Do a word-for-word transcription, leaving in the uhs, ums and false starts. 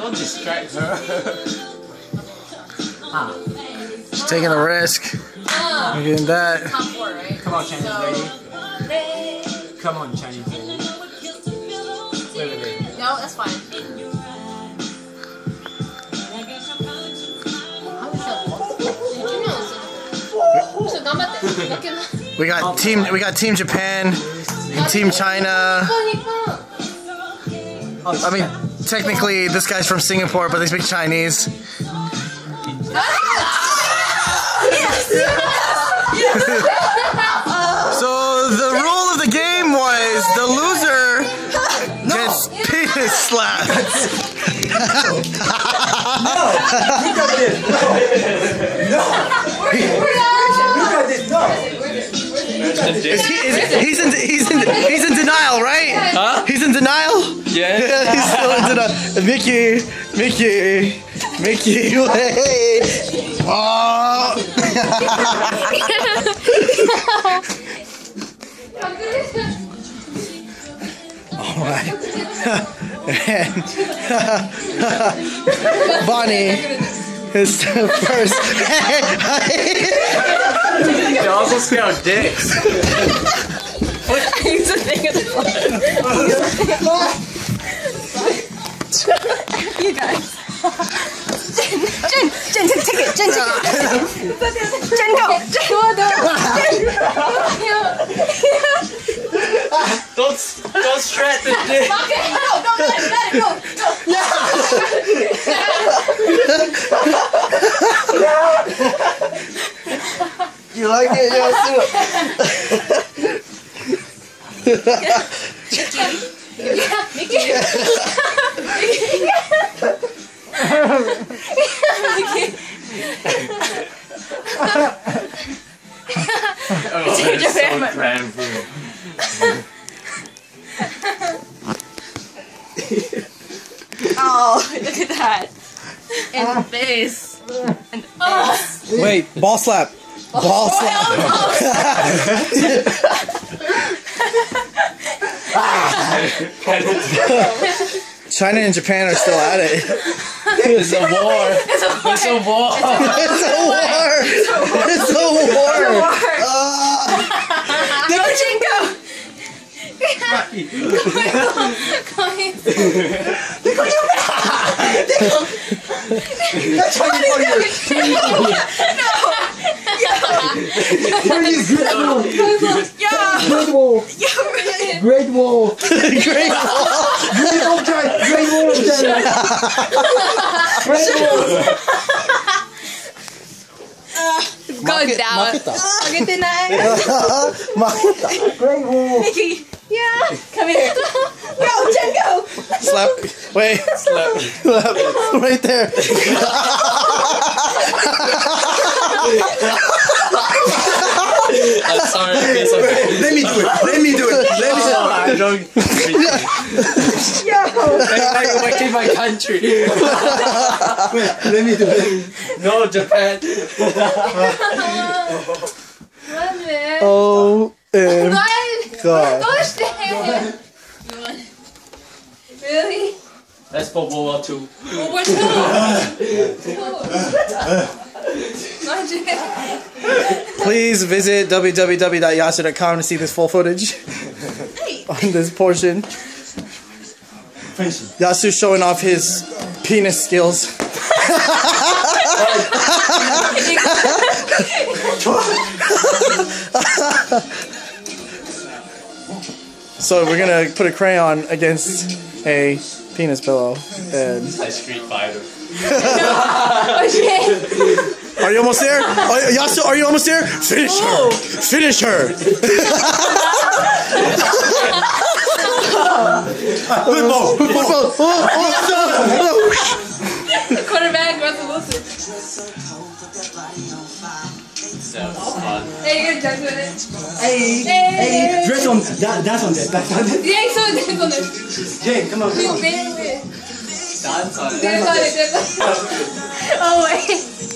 Don't distract her. Ah. She's taking a risk. Uh, You're getting that. top four, right? Come on, Chinese So, lady. Come on, Chinese lady. Wait, wait, wait. no, that's fine. We got team. We got Team Japan, and Team China. I mean, technically, this guy's from Singapore, but they speak Chinese. So the rule of the game was the loser gets penis slapped. No! Look at this! No! Look at this! No! Is he, is, he's in he's in he's in denial, right? Huh? He's in denial. Yeah. He's still in denial. Mickey, Mickey, Mickey, wait. Oh. All right. And Bonnie is the first. They also spell dicks. He's a thing of the You guys. Jen, Jen, take it. Jen, take it. Jen, go. Jen, go. Don't, don't stretch the dick. Okay, no, no, let it, let it go. You like it? Yeah, Mickey. Oh, it's so cramping. Oh, look at that. And the face. And the face. Wait, ball slap. Ball slap. China and Japan are still at it. It's a war. It's a war. It's a war. It's a war. It's a war. Go, Jenga. That's how you call your Great Wall! Great Wall! Great wall. Great Wall of China! Great Wall of China! Great Wall! Go down. Okay, tonight. Makita. Great Wall! Mickey. Yeah. Come here. Go, Jen, go. Slap. Wait. Slap. Slap. Right there. I'm sorry, I feel so bad. Let me do it. Let me do it. Let me do Oh, I don't. Yo. Back, back in my country. Wait, let me do it. No, Japan. Oh, um, God. Really? That's for World War Two. World War Two. Please visit w w w dot yasu dot com to see this full footage on this portion. Yasu showing off his penis skills. So we're gonna put a crayon against a penis pillow and A Street Fighter. are you almost there? Are, Yasu, are you almost there? Finish her! Finish her! Football! Football! Oh, oh, Quarterback, Russell Wilson. Sounds fun. Hey, you're done with it. Hey! Hey. Hey! Dress on that, that's on that. That's on that. Yeah, so dance on it. Jay, come on, come on. Dance Dance on it. on it. Dance on it. Oh, wait.